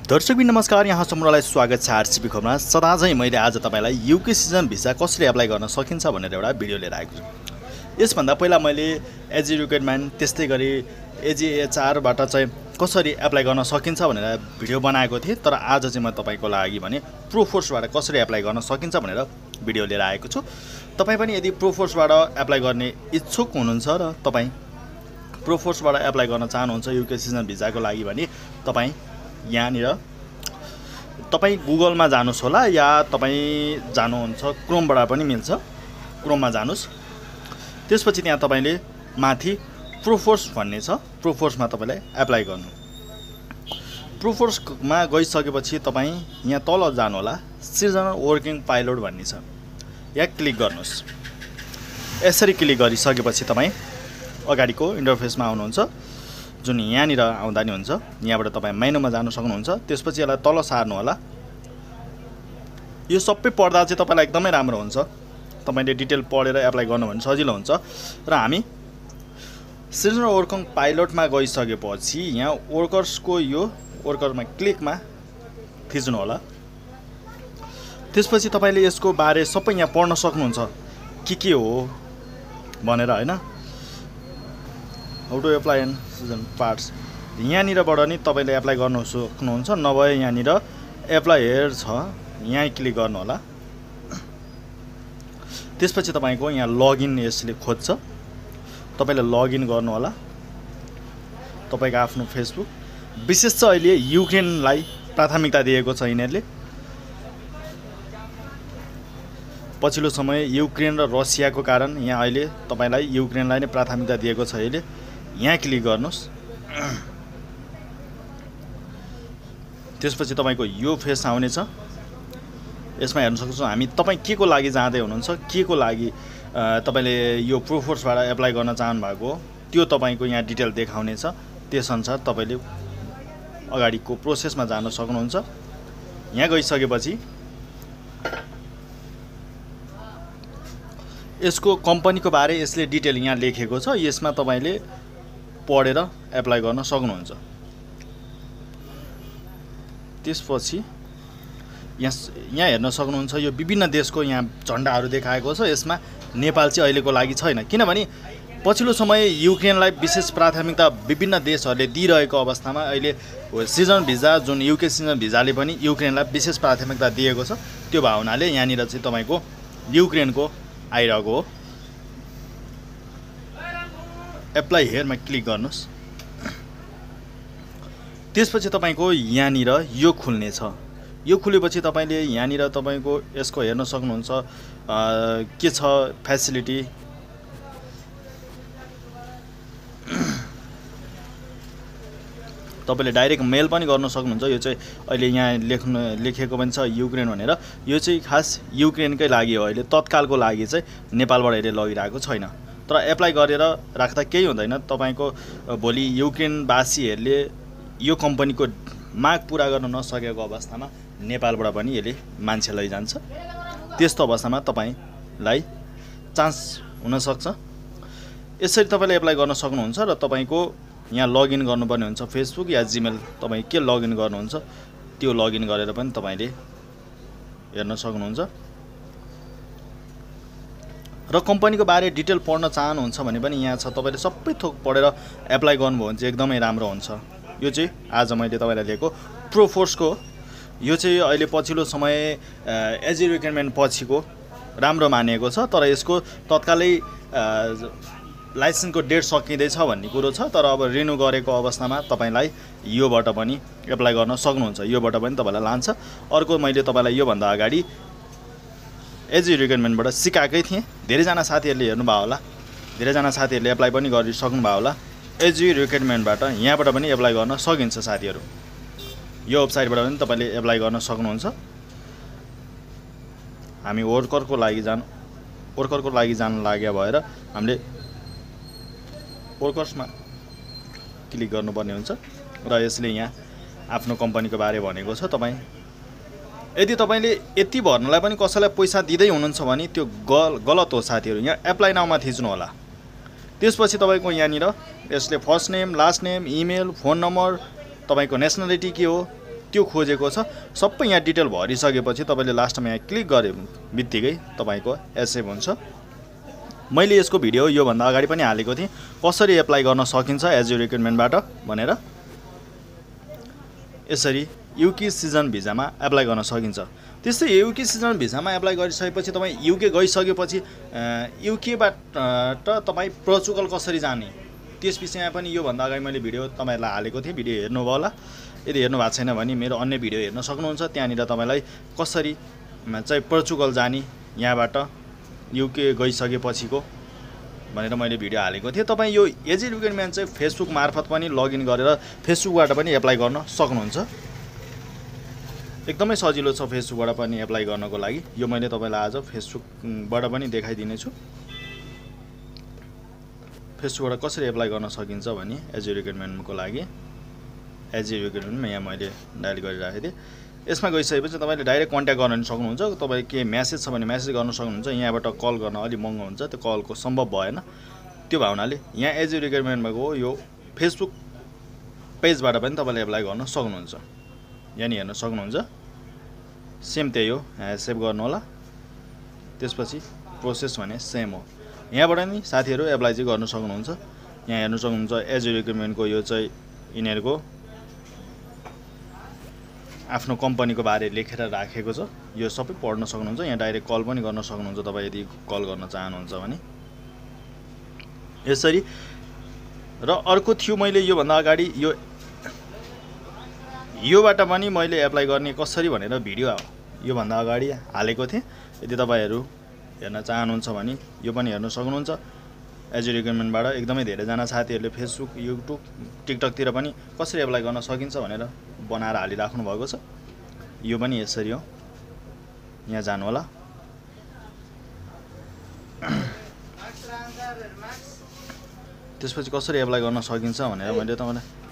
दर्शकबिन नमस्कार, यहाँ सम्पूर्णलाई स्वागत छ आरसीबी खबरमा। सदाझै मैले आज तपाईलाई युके सिजन भिसा कसरी एप्लाई गर्न सकिन्छ भनेर एउटा भिडियो लिएर आएको छु। यसभन्दा पहिला मैले एजी रिक्रुटमेन्ट त्यस्तै गरी एजीएचआरबाट चाहिँ कसरी एप्लाई गर्न सकिन्छ भनेर भिडियो बनाएको थिएँ। तर आज चाहिँ म तपाईको लागि भने प्रोफोर्सबाट कसरी एप्लाई गर्न सकिन्छ भनेर भिडियो लिएर आएको छु। तपाई पनि यदि प्रोफोर्सबाट एप्लाई गर्ने इच्छुक हुनुहुन्छ र तपाई प्रोफोर्सबाट एप्लाई गर्न चाहनुहुन्छ युके सिजन भिसाको लागि भने तपाई यहाँनिर तपाई गुगलमा जानुस् होला या तपाई जानुहुन्छ क्रोमबाट पनि मिल्छ। क्रोममा जानुस्, त्यसपछि त्यहाँ तपाईले माथि प्रोफोर्स भन्ने छ, प्रोफोर्समा तपाईले एप्लाई गर्नु। प्रोफोर्समा गइसकेपछि तपाई यहाँ तल जानु होला, सिजनल वर्किङ पाइलट भन्ने छ, यहाँ क्लिक गर्नुस्। यसरी क्लिक गरिसकेपछि तपाई अगाडिको इन्टरफेसमा आउनुहुन्छ, जुन यहाँनिर आउँदा नि हुन्छ। यहाँबाट तपाईँ मेनुमा जान सक्नुहुन्छ। त्यसपछि यसलाई तल सार्नु होला। यो सबै पढ्दा चाहिँ तपाईँलाई एकदमै राम्रो हुन्छ। तपाईँले डिटेल पढेर एप्लाई गर्नु भने सजिलो हुन्छ। र हामी सिजनल वर्किङ पाइलटमा गइसकेपछि यहाँ वर्कर्सको यो वर्करमा क्लिकमा थिच्नु होला। त्यसपछि तपाईँले यसको बारे सबै यहाँ पढ्न सक्नुहुन्छ, के हो भनेर हैन। How to apply and season parts यहाँनिरबाट नि तपाईँले एप्लाई गर्नु सक्नुहुन्छ। नभए यहाँनिर एप्लाई हेयर छ, यहाँ क्लिक गर्नु होला। त्यसपछि तपाईँको यहाँ लगइन यसले खोज्छ, तपाईँले लगइन गर्नु होला। तपाईँको आफ्नो फेसबुक, विशेष चाहिँ अहिले युक्रेनलाई प्राथमिकता दिएको छ यिनीहरूले। पछिल्लो समय युक्रेन र रसियाको कारण यहाँ अहिले तपाईँलाई युक्रेनलाई नै प्राथमिकता दिएको छ। अहिले यहाँ क्लिक गर्नुस्। त्यसपछि तपाईको यो फेस आउनेछ। यसमा हेर्न सक्नुहुन्छ हामी तपाईँ के को लागि जाँदै हुनुहुन्छ, के को लागि तपाईले यो प्रोफोर्सबाट एप्लाई गर्न चाहनु भएको त्यो तपाईको यहाँ डिटेल देखाउनेछ। त्यसअनुसार तपाईले अगाडिको प्रोसेसमा जान सक्नुहुन्छ। यहाँ गइसकेपछि यसको कम्पनीको बारे यसले डिटेल यहाँ लेखेको छ, यसमा तपाईले पढेर एप्लाई गर्न सक्नुहुन्छ। त्यसपछि यहाँ हेर्न सक्नुहुन्छ यो विभिन्न देशको यहाँ झन्डाहरू देखाएको छ। यसमा नेपाल चाहिँ अहिलेको लागि छैन, किनभने पछिल्लो समय युक्रेनलाई विशेष प्राथमिकता विभिन्न देशहरूले दिइरहेको अवस्थामा अहिले सिजन भिजा जुन युके सिजन भिजाले पनि युक्रेनलाई विशेष प्राथमिकता दिएको छ। त्यो भावनाले यहाँनिर चाहिँ तपाईँको युक्रेनको आइरहेको हो। एप्लाई हेयरमा क्लिक गर्नुस्। त्यसपछि तपाईको यहाँनिर यो खुल्ने छ। यो खुलेपछि तपाईले यहाँनिर तपाईको यसको हेर्न सक्नुहुन्छ के छ फ्यासिलिटी। तपाईले डाइरेक्ट मेल पनि गर्न सक्नुहुन्छ। यो चाहिँ अहिले यहाँ लेखेको पनि छ युक्रेन भनेर। यो चाहिँ खास युक्रेनकै लागि हो। अहिले तत्कालको लागि चाहिँ नेपालबाट अहिले लगिरहेको छैन। तर एप्लाई गरेर राख्दा केही हुँदैन। तपाईको भोलि युक्रेनवासीहरूले यो कम्पनीको माग पुरा गर्न नसकेको अवस्थामा नेपालबाट पनि यसले मान्छे लैजान्छ। त्यस्तो अवस्थामा तपाईलाई चान्स हुन सक्छ। यसरी तपाईले एप्लाई गर्न सक्नुहुन्छ र तपाईको यहाँ लगइन गर्नुपर्ने हुन्छ। फेसबुक या जीमेल तपाई के लगइन गर्नुहुन्छ त्यो लगइन गरेर पनि तपाईले हेर्न सक्नुहुन्छ। र कम्पनीको बारे डिटेल पढ्न चाहनुहुन्छ भने पनि यहाँ छ। तपाईले सबै थोक पढेर एप्लाई गर्नुभयो भने चाहिँ एकदमै राम्रो हुन्छ। यो चाहिँ आज मैले तपाईलाई दिएको प्रोफोर्सको, यो चाहिँ अहिले पछिल्लो समय एजी रिक्रुटमेन्ट पछिको राम्रो मानिएको छ। तर यसको तत्कालै लाइसेन्सको डेट सकिँदैछ भन्ने कुरो छ। तर अब रिन्यू गरेको अवस्थामा तपाईलाई योबाट पनि एप्लाई गर्न सक्नुहुन्छ। योबाट पनि तपाईलाई लान्छ। अर्को मैले तपाईलाई योभन्दा अगाडि एजी रिक्रुटमेन्टबाट सिकाएकै थिएँ। धेरैजना साथीहरूले हेर्नुभयो होला, धेरैजना साथीहरूले एप्लाई पनि गरिसक्नु भयो होला। एजी रिक्रुटमेन्टबाट यहाँबाट पनि एप्लाई गर्न सकिन्छ साथीहरू। यो वेबसाइटबाट पनि तपाईले एप्लाई गर्न सक्नुहुन्छ। हामी वर्करको लागि जान लाग्यो भएर हामीले वर्कर्समा क्लिक गर्नुपर्ने हुन्छ र यसले यहाँ आफ्नो कम्पनीको बारे भनेको छ। तपाईँ यदि तपाईले यति भर्नलाई पनि कसैलाई पैसा दिँदै हुनुहुन्छ भने त्यो गलत हो साथीहरू। यहाँ एप्लाई नाउमा थिच्नु होला। त्यसपछि तपाईको यहाँनिर यसले first name, last name, email, phone number, तपाईको नेसनालिटी के हो त्यो खोजेको छ सबै यहाँ डिटेल भरिसकेपछि तपाईँले लास्टमा यहाँ क्लिक गरे बित्तिकै तपाईँको एक्सेप्ट हुन्छ। मैले यसको भिडियो योभन्दा अगाडि पनि हालेको थिएँ कसरी एप्लाई गर्न सकिन्छ एज यु रिक्रुटमेन्टबाट भनेर। यसरी युके सिजन भिजामा एप्लाई गर्न सकिन्छ। त्यस्तै युके सिजन भिजामा एप्लाई गरिसकेपछि तपाईँ युके गइसकेपछि युकेबाट तपाईँ पोर्चुगल कसरी जाने त्यस विषयमा पनि योभन्दा अगाडि मैले भिडियो तपाईँहरूलाई हालेको थिएँ। भिडियो हेर्नुभयो होला, यदि हेर्नु भएको छैन भने मेरो अन्य भिडियो हेर्न सक्नुहुन्छ। त्यहाँनिर तपाईँलाई कसरी चाहिँ पोर्चुगल जाने यहाँबाट युके गइसकेपछिको भनेर मैले भिडियो हालेको थिएँ। तपाईँ यो एजी रिक्रुटमेन्ट चाहिँ फेसबुक मार्फत पनि लगइन गरेर फेसबुकबाट पनि एप्लाई गर्न सक्नुहुन्छ। एकदमै सजिलो छ फेसबुकबाट पनि एप्लाई गर्नको लागि। यो मैले तपाईँलाई आज फेसबुकबाट पनि देखाइदिनेछु फेसबुकबाट कसरी एप्लाई गर्न सकिन्छ भने एजी रिक्रुटमेन्टको लागि। एजी रिक्रुटमेन्टमा यहाँ मैले डायल गरिराखेको थिएँ। यसमा गइसकेपछि तपाईँले डाइरेक्ट कन्ट्याक्ट गर्न सक्नुहुन्छ। तपाईँ के म्यासेज छ भने म्यासेज गर्न सक्नुहुन्छ। यहाँबाट कल गर्न अलिक महँगो हुन्छ, त्यो कलको सम्भव भएन। त्यो भावनाले यहाँ एजी रिक्रुटमेन्टमा गयो यो फेसबुक पेजबाट पनि तपाईँले एप्लाई गर्न सक्नुहुन्छ। यहाँ हेर्न सक्नुहुन्छ सेम त्यही हो, सेभ गर्नु होला। त्यसपछि प्रोसेस भने सेम हो। यहाँबाट नि साथीहरू एप्लाई चाहिँ गर्न सक्नुहुन्छ। यहाँ हेर्न सक्नुहुन्छ एजी रिक्रुटमेन्टको यो चाहिँ यिनीहरूको आफ्नो कम्पनीको बारे लेखेर राखेको छ। यो सबै पढ्न सक्नुहुन्छ। यहाँ डाइरेक्ट कल पनि गर्न सक्नुहुन्छ तपाईँ यदि कल गर्न चाहनुहुन्छ भने। यसरी र अर्को थियो मैले योभन्दा अगाडि योबाट पनि मैले एप्लाई गर्ने कसरी भनेर भिडियो योभन्दा अगाडि हालेको थिएँ। यदि तपाईँहरू हेर्न चाहनुहुन्छ भने यो पनि हेर्न सक्नुहुन्छ। एजी रिक्रुटमेन्टबाट एकदमै धेरैजना साथीहरूले फेसबुक, युट्युब, टिकटकतिर पनि कसरी एप्लाई गर्न सकिन्छ भनेर बनाएर हालिराख्नु भएको छ। यो पनि यसरी हो, यहाँ जानु होला। त्यसपछि कसरी एप्लाई गर्न सकिन्छ भनेर मैले तपाईँलाई